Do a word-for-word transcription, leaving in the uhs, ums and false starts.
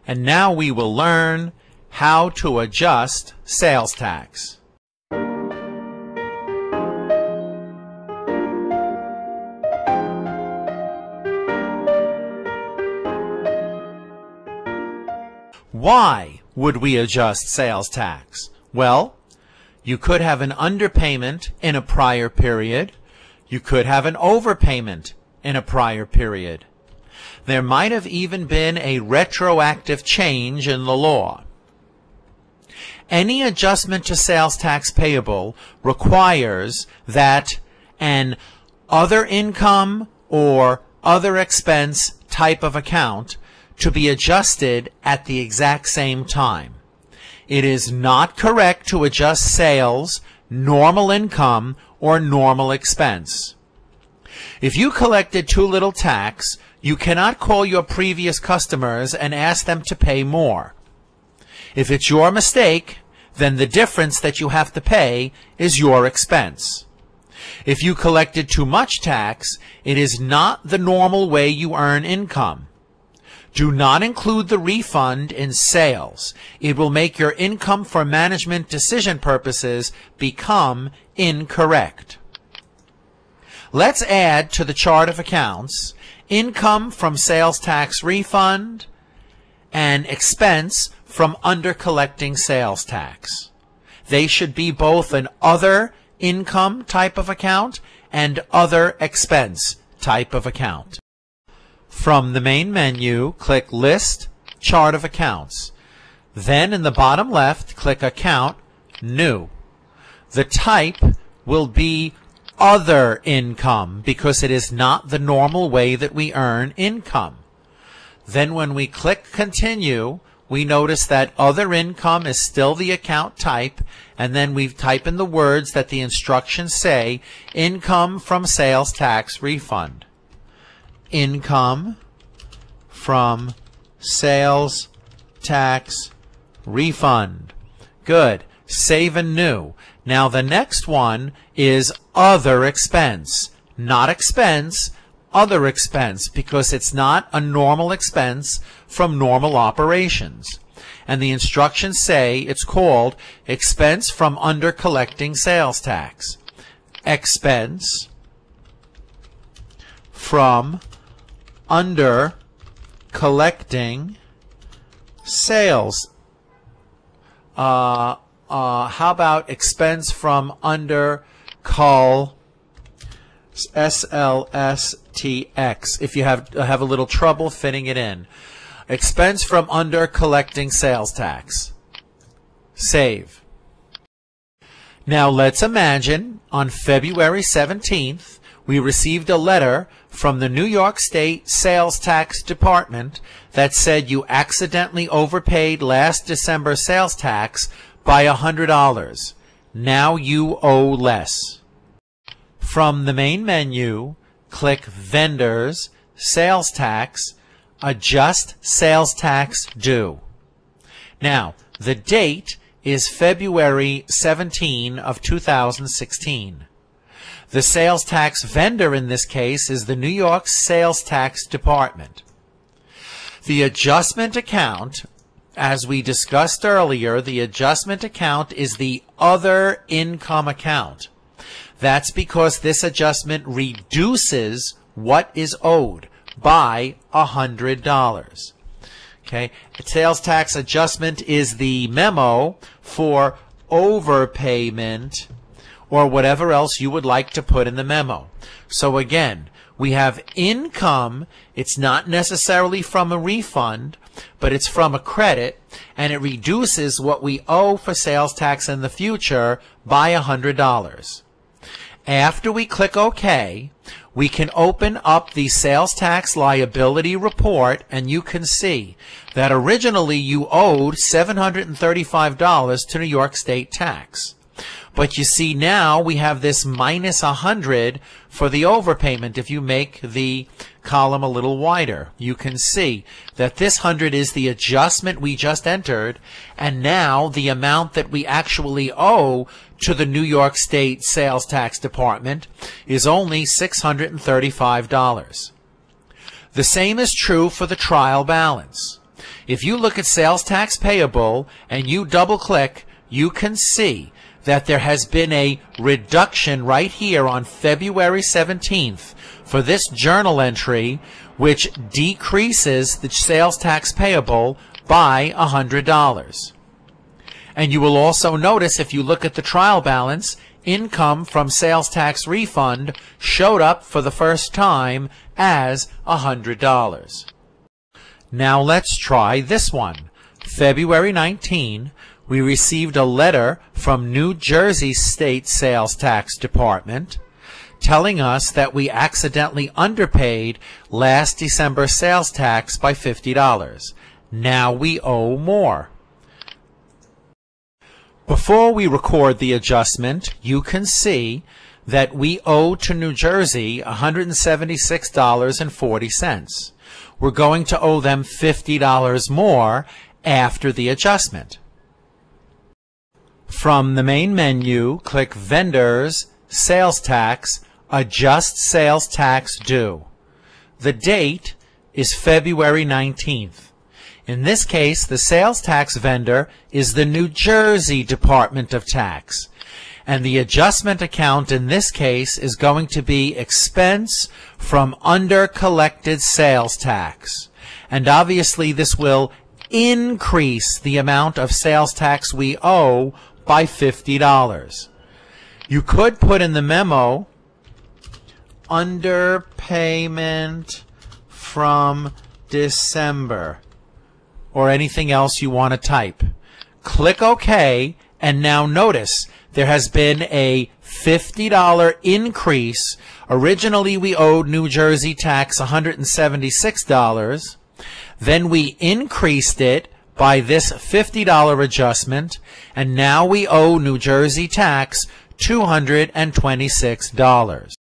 And now we will learn how to adjust sales tax. Why would we adjust sales tax? Well, you could have an underpayment in a prior period. You could have an overpayment in a prior period. There might have even been a retroactive change in the law. Any adjustment to sales tax payable requires that an other income or other expense type of account to be adjusted at the exact same time. It is not correct to adjust sales, normal income, or normal expense. If you collected too little tax, you cannot call your previous customers and ask them to pay more. If it's your mistake, then the difference that you have to pay is your expense. If you collected too much tax, it is not the normal way you earn income. Do not include the refund in sales. It will make your income for management decision purposes become incorrect. Let's add to the chart of accounts income from sales tax refund and expense from under-collecting sales tax. They should be both an other income type of account and other expense type of account. From the main menu, click List, Chart of Accounts. Then in the bottom left, click Account, New. The type will be Other Income because it is not the normal way that we earn income. Then when we click Continue, we notice that Other Income is still the account type, and then we type in the words that the instructions say, Income from Sales Tax Refund. Income from sales tax refund. Good. Save and new. Now the next one is other expense. Not expense, other expense, because it's not a normal expense from normal operations. And the instructions say it's called expense from under collecting sales tax. Expense from under collecting sales. Uh, uh, how about expense from under col S L S T X if you have have a little trouble fitting it in. Expense from under collecting sales tax. Save. Now let's imagine on February seventeenth we received a letter from the New York State Sales Tax Department that said you accidentally overpaid last December's sales tax by one hundred dollars. Now you owe less. From the main menu, click Vendors, Sales Tax, Adjust Sales Tax Due. Now, the date is February seventeenth of two thousand sixteen. The sales tax vendor in this case is the New York Sales Tax Department. The adjustment account, as we discussed earlier, the adjustment account is the other income account. That's because this adjustment reduces what is owed by one hundred dollars. Okay, sales tax adjustment is the memo for overpayment or whatever else you would like to put in the memo. So again, we have income. It's not necessarily from a refund, but it's from a credit, and it reduces what we owe for sales tax in the future by one hundred dollars. After we click OK, we can open up the sales tax liability report, and you can see that originally you owed seven hundred thirty-five dollars to New York State Tax. But you see now we have this minus one hundred for the overpayment. If you make the column a little wider, you can see that this one hundred is the adjustment we just entered, and now the amount that we actually owe to the New York State Sales Tax Department is only six hundred thirty-five dollars. The same is true for the trial balance. If you look at sales tax payable and you double click, you can see that there has been a reduction right here on February seventeenth for this journal entry, which decreases the sales tax payable by one hundred dollars. And you will also notice, if you look at the trial balance, income from sales tax refund showed up for the first time as one hundred dollars. Now let's try this one. February nineteenth, we received a letter from New Jersey State Sales Tax Department telling us that we accidentally underpaid last December sales tax by fifty dollars. Now we owe more. Before we record the adjustment, you can see that we owe to New Jersey one hundred seventy-six dollars and forty cents. We're going to owe them fifty dollars more after the adjustment. From the main menu, click Vendors, Sales Tax, Adjust Sales Tax Due. The date is February nineteenth. In this case, the sales tax vendor is the New Jersey Department of Tax. And the adjustment account in this case is going to be expense from under-collected sales tax. And obviously this will increase the amount of sales tax we owe by fifty dollars. You could put in the memo underpayment from December, or anything else you want to type. Click OK, and now notice there has been a fifty dollar increase. Originally we owed New Jersey tax one hundred seventy-six dollars. Then we increased it by this fifty dollar adjustment, and now we owe New Jersey tax two hundred twenty-six dollars.